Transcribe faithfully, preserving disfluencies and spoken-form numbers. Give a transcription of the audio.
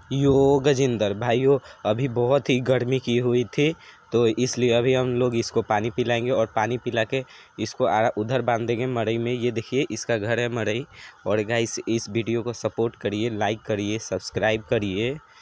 यो गजेंद्र भाइयों, अभी बहुत ही गर्मी की हुई थी, तो इसलिए अभी हम लोग इसको पानी पिलाएंगे और पानी पिला के इसको उधर बांध देंगे मड़ई में। ये देखिए इसका घर है मड़ई। और गाइस इस वीडियो को सपोर्ट करिए, लाइक करिए, सब्सक्राइब करिए।